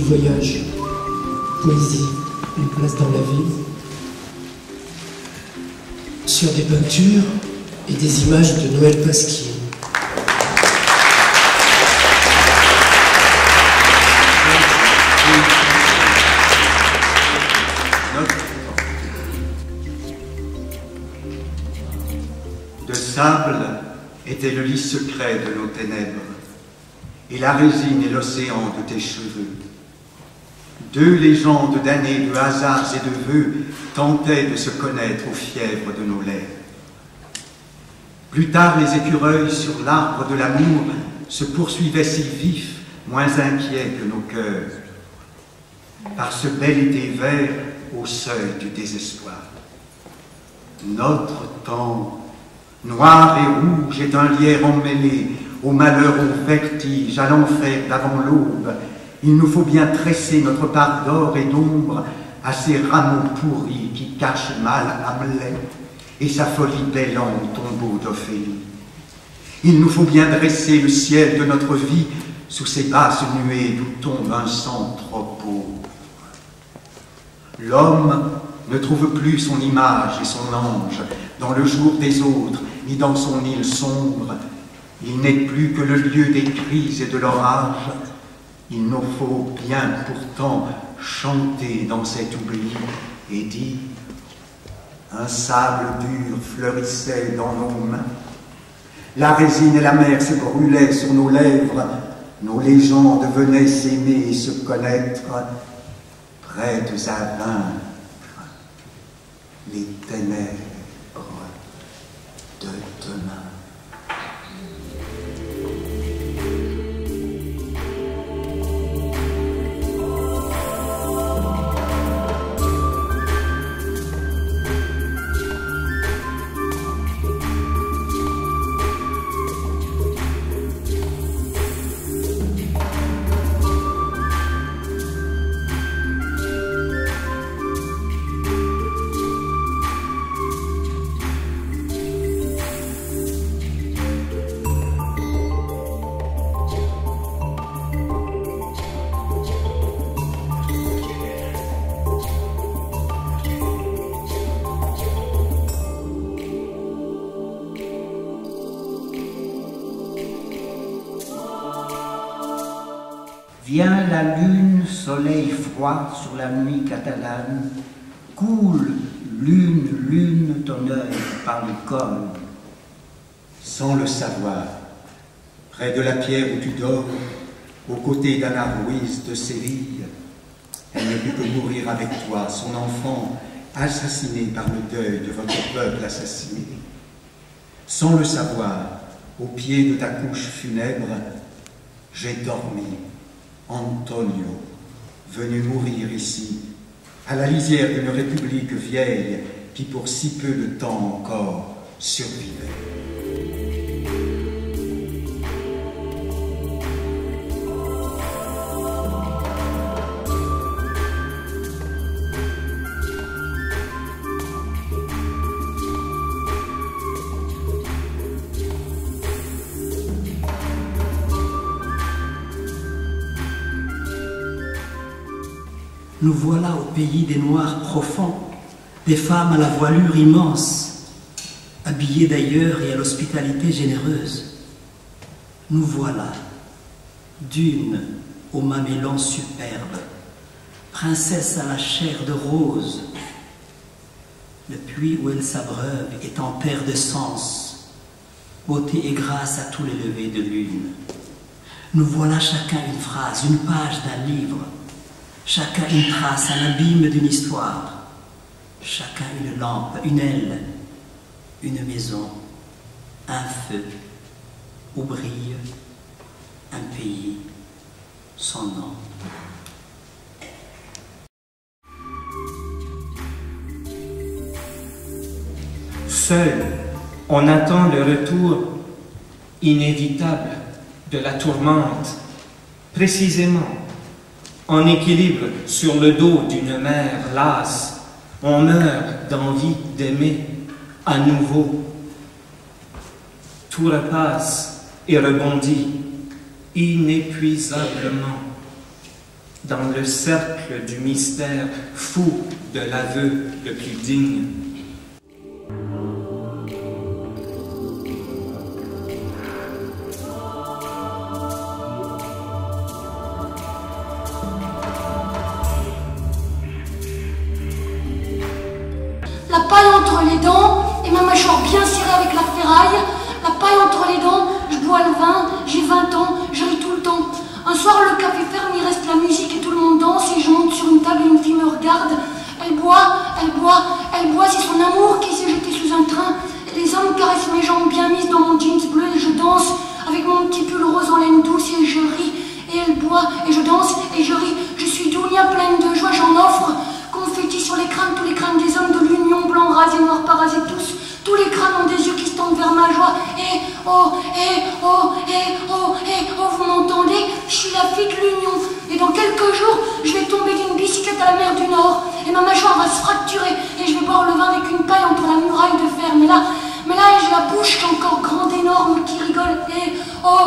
voyage. Poésie, une place dans la ville. Sur des peintures et des images de Noël Pasquier. De sable était le lit secret de nos ténèbres, et la résine et l'océan de tes cheveux. Deux légendes d'années, de hasards et de vœux tentaient de se connaître aux fièvres de nos lèvres. Plus tard, les écureuils sur l'arbre de l'amour se poursuivaient si vifs, moins inquiets que nos cœurs, par ce bel été vert au seuil du désespoir. Notre temps, noir et rouge, est un lierre emmêlé, au malheur, au vertige, à l'enfer d'avant l'aube. Il nous faut bien tresser notre part d'or et d'ombre à ces rameaux pourris qui cachent mal Hamlet et sa folie bêlant au tombeau d'Ophélie. Il nous faut bien dresser le ciel de notre vie sous ces basses nuées d'où tombe un sang trop pauvre. L'homme ne trouve plus son image et son ange dans le jour des autres, ni dans son île sombre. Il n'est plus que le lieu des crises et de l'orage. Il nous faut bien pourtant chanter dans cet oubli et dire: un sable dur fleurissait dans nos mains, la résine et la mer se brûlaient sur nos lèvres, nos légendes venaient s'aimer et se connaître, prêtes à vaincre les ténèbres de demain. Vient la lune, soleil froid sur la nuit catalane, coule, lune, lune, ton œil par les cols. Sans le savoir, près de la pierre où tu dors, aux côtés d'Anna Ruiz de Séville, elle ne put que mourir avec toi, son enfant, assassiné par le deuil de votre peuple assassiné. Sans le savoir, au pied de ta couche funèbre, j'ai dormi, Antonio, venu mourir ici, à la lisière d'une république vieille qui pour si peu de temps encore survivait. Nous voilà au pays des noirs profonds, des femmes à la voilure immense, habillées d'ailleurs et à l'hospitalité généreuse. Nous voilà, d'une au mamellon superbe, princesse à la chair de rose, le puits où elle s'abreuve est en paire de sens, beauté et grâce à tous les levers de lune. Nous voilà chacun une phrase, une page d'un livre, chacun une trace, un abîme d'une histoire, chacun une lampe, une aile, une maison, un feu où brille un pays, son nom. Seul, on attend le retour inévitable de la tourmente, précisément en équilibre sur le dos d'une mère lasse. On meurt d'envie d'aimer à nouveau. Tout repasse et rebondit inépuisablement. dans le cercle du mystère fou de l'aveu le plus digne. La paille entre les dents et ma mâchoire bien serrée avec la ferraille. La paille entre les dents, je bois le vin, j'ai 20 ans, je ris tout le temps. Un soir, le café ferme, il reste la musique et tout le monde danse. Et je monte sur une table et une fille me regarde. Elle boit, c'est son amour qui s'est jeté sous un train. Et les hommes caressent mes jambes bien mises dans mon jeans bleu et je danse avec mon petit pull rose en laine douce et je ris. Et elle boit et je danse et je ris. Je suis Dounia pleine de joie, j'en offre. Confetti sur les crânes, tous les crânes des hommes de l'Union, blancs, rasés, noirs, pas rasés tous. Tous les crânes ont des yeux qui se tendent vers ma joie. Et oh, vous m'entendez? Je suis la fille de l'Union. Et dans quelques jours, je vais tomber d'une bicyclette à la mer du Nord. Et ma mâchoire va se fracturer. Et je vais boire le vin avec une paille entre la muraille de fer. Mais là, j'ai la bouche encore grande, énorme, qui rigole. Et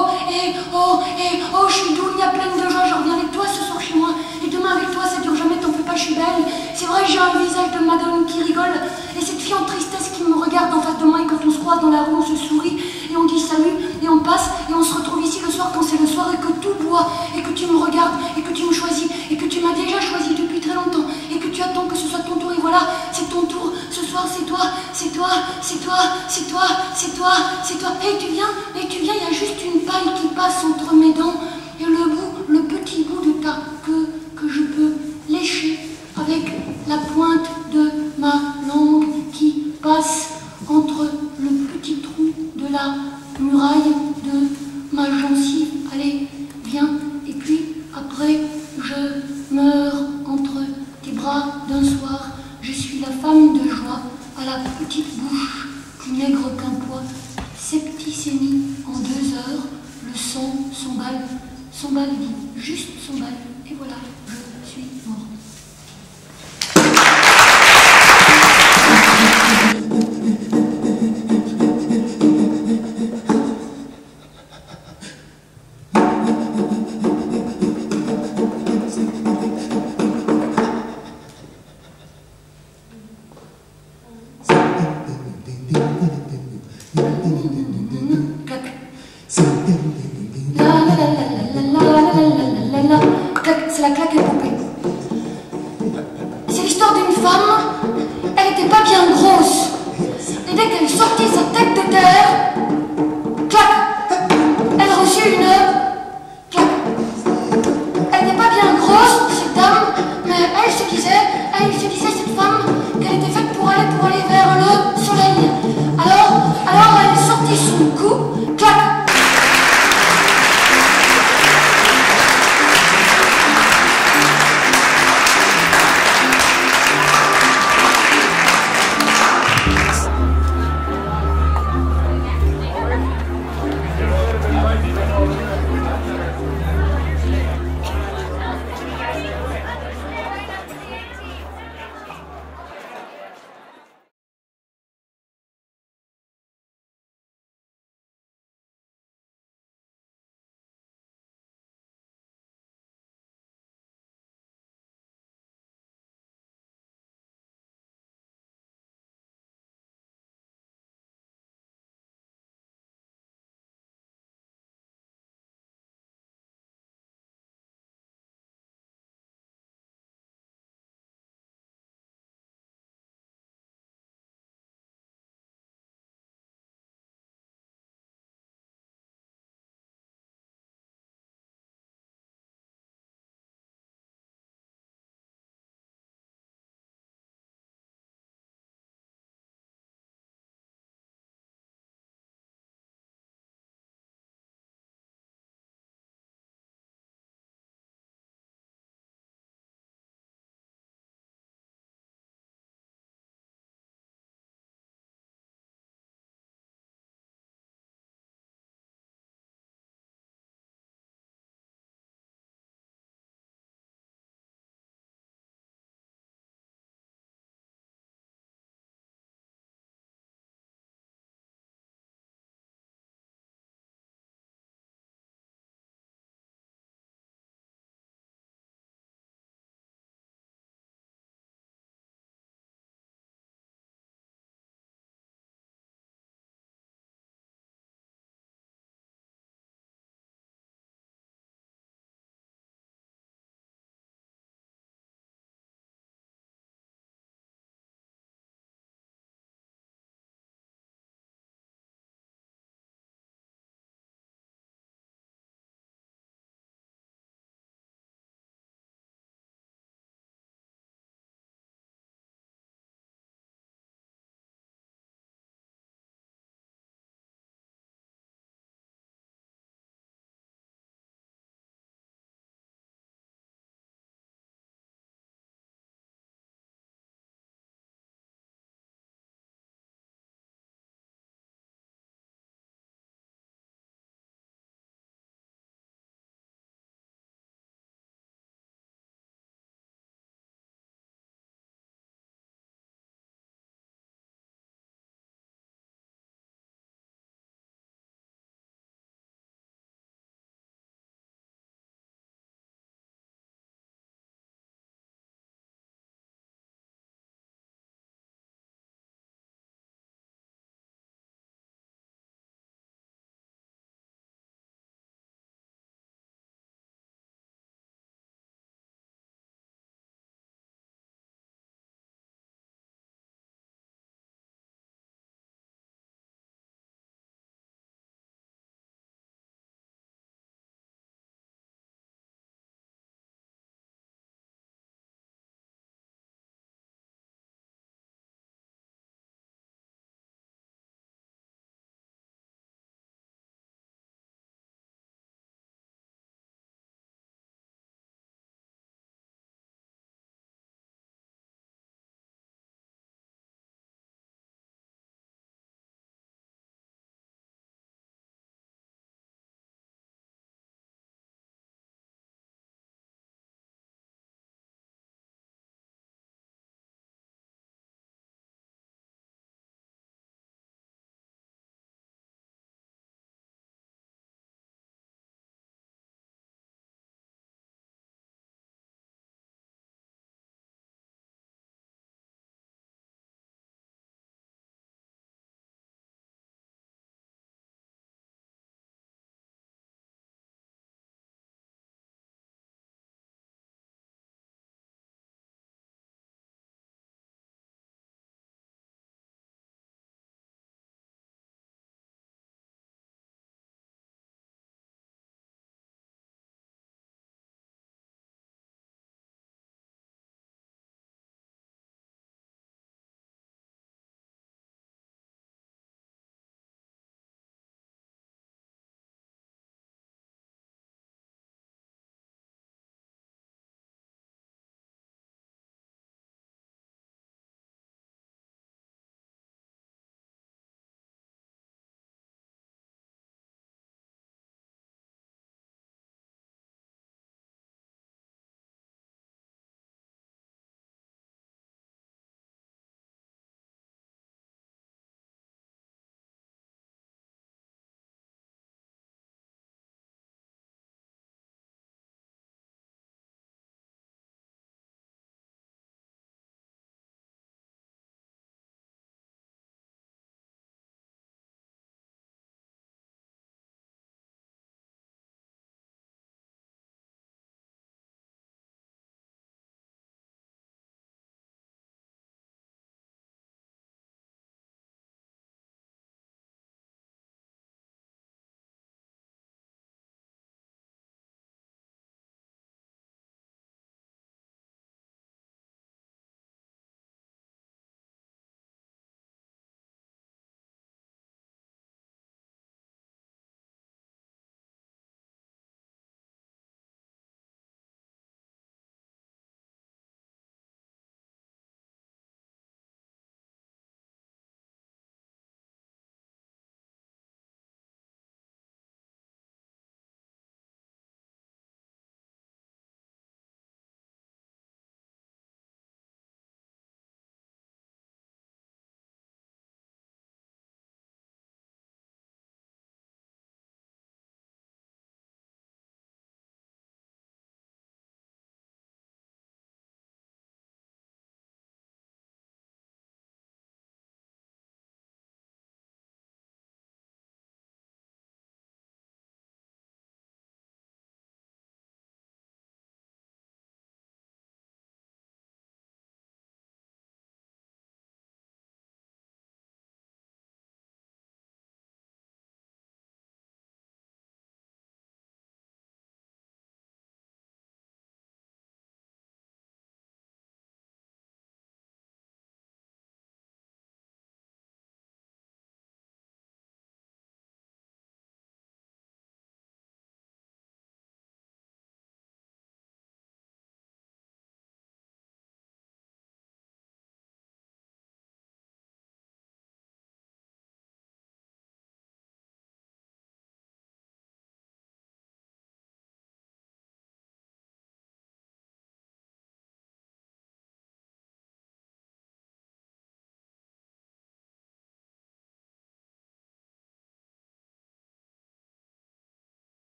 je suis Dounia pleine de joie. Je reviens avec toi ce soir chez moi. Et demain avec toi, ça dure jamais, t'en fais pas, je suis belle. C'est vrai, j'ai un visage de Madone qui rigole. Et cette fille en tristesse qui me regarde en face de moi. Et quand on se croise dans la rue, on se sourit. Et on dit salut. Et on passe. Et on se retrouve ici le soir quand c'est le soir. Et que tout boit. Et que tu me regardes. Et que tu me choisis. Et que tu m'as déjà choisi depuis très longtemps. Et que tu attends que ce soit ton tour. Et voilà, c'est ton tour. Ce soir, c'est toi. C'est toi. C'est toi. C'est toi. C'est toi. C'est toi. Et tu viens. Et tu viens. Il y a juste une paille qui passe entre mes dents. Et le petit bout de ta queue que je peux lécher avec la pointe de ma langue qui passe entre le petit trou de la muraille de ma gencive. Allez, viens. Et puis après, je meurs entre tes bras d'un soir. Je suis la femme de joie à la petite bouche plus maigre qu'un pois. Septicémie en 2 heures, le sang s'emballe, dit juste s'emballe. Et voilà, je suis morte. C'est la claquette